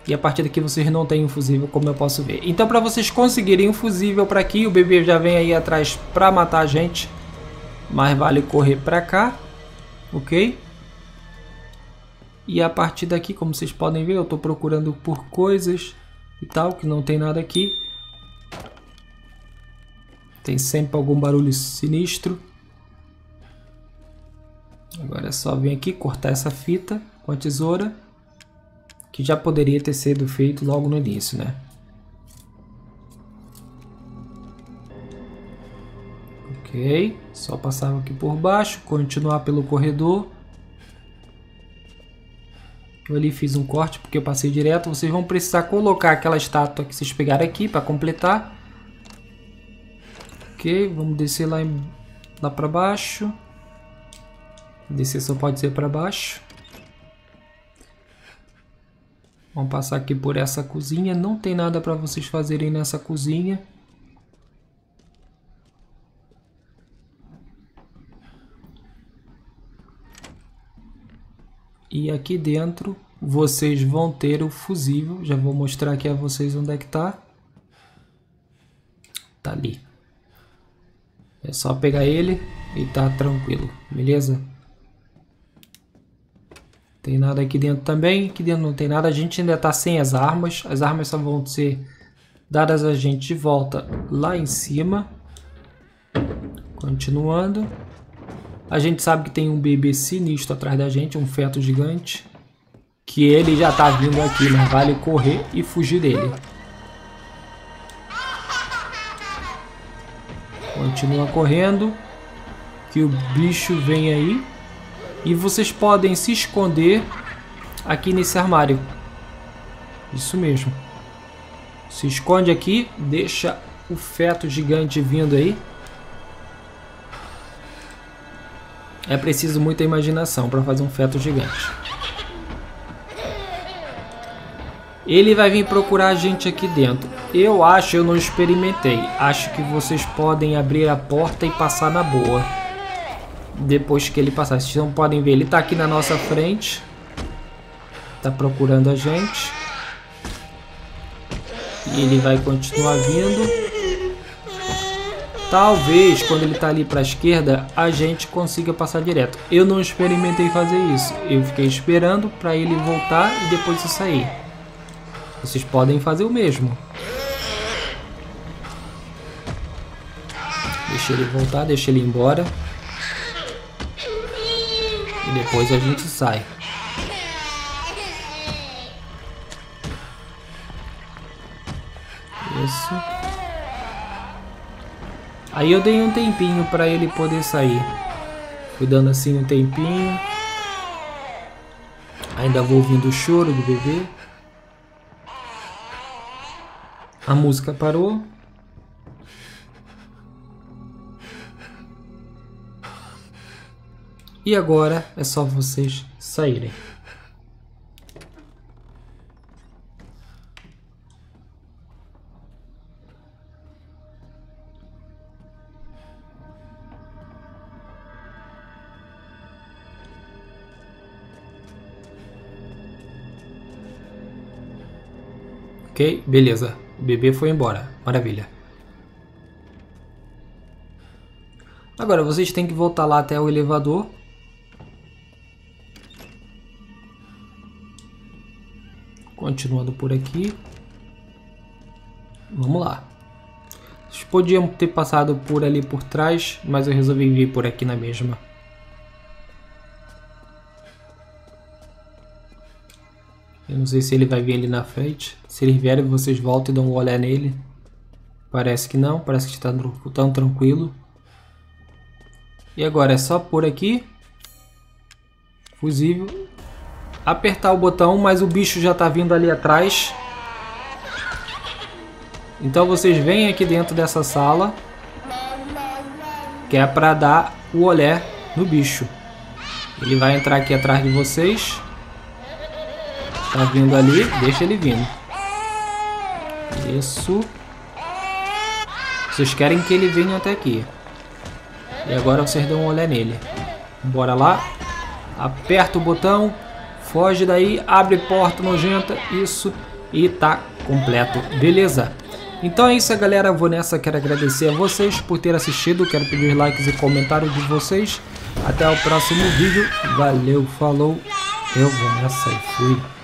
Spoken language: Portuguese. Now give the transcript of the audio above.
E a partir daqui vocês não têm um fusível, como eu posso ver. Então para vocês conseguirem um fusível para aqui, o bebê já vem aí atrás para matar a gente. Mas vale correr para cá, ok? E a partir daqui, como vocês podem ver, eu estou procurando por coisas e tal, que não tem nada aqui. Tem sempre algum barulho sinistro. Agora é só vir aqui, cortar essa fita com a tesoura, que já poderia ter sido feito logo no início, né? Ok, só passar aqui por baixo, continuar pelo corredor. Eu ali fiz um corte porque eu passei direto. Vocês vão precisar colocar aquela estátua que vocês pegaram aqui para completar. Ok, vamos descer lá para baixo. Descer só pode ser para baixo. Vamos passar aqui por essa cozinha. Não tem nada para vocês fazerem nessa cozinha. E aqui dentro vocês vão ter o fusível. Já vou mostrar aqui a vocês onde é que tá. Tá ali. É só pegar ele e tá tranquilo, beleza? Tem nada aqui dentro também. Aqui dentro não tem nada. A gente ainda tá sem as armas. As armas só vão ser dadas a gente de volta lá em cima. Continuando. A gente sabe que tem um bebê sinistro atrás da gente, um feto gigante. Que ele já tá vindo aqui, mas vale correr e fugir dele. Continua correndo, que o bicho vem aí. E vocês podem se esconder aqui nesse armário. Isso mesmo. Se esconde aqui, deixa o feto gigante vindo aí. É preciso muita imaginação para fazer um feto gigante. Ele vai vir procurar a gente aqui dentro. Eu não experimentei. Acho que vocês podem abrir a porta e passar na boa. Depois que ele passar. Vocês não podem ver, ele está aqui na nossa frente. Está procurando a gente. E ele vai continuar vindo. Talvez, quando ele está ali para a esquerda, a gente consiga passar direto. Eu não experimentei fazer isso. Eu fiquei esperando para ele voltar e depois eu sair. Vocês podem fazer o mesmo. Deixa ele voltar, deixa ele ir embora. E depois a gente sai. Isso. Aí eu dei um tempinho para ele poder sair. Fui dando assim um tempinho. Ainda vou ouvindo o choro do bebê. A música parou. E agora é só vocês saírem. Ok, beleza. O bebê foi embora. Maravilha. Agora vocês têm que voltar lá até o elevador. Continuando por aqui. Vamos lá. Vocês podiam ter passado por ali por trás, mas eu resolvi vir por aqui na mesma. Eu não sei se ele vai vir ali na frente. Se ele vier, vocês voltam e dão um olhar nele. Parece que não. Parece que está tão tranquilo. E agora é só por aqui. Fusível. Apertar o botão, mas o bicho já está vindo ali atrás. Então vocês vêm aqui dentro dessa sala. Que é para dar o olhar no bicho. Ele vai entrar aqui atrás de vocês. Tá vindo ali, deixa ele vindo. Isso. Vocês querem que ele venha até aqui. E agora vocês dão um olhar nele. Bora lá. Aperta o botão. Foge daí. Abre porta nojenta. Isso. e tá completo, beleza? Então é isso, galera, eu vou nessa, quero agradecer a vocês por ter assistido, quero pedir os likes e comentários de vocês. Até o próximo vídeo, valeu, falou, eu vou nessa e fui.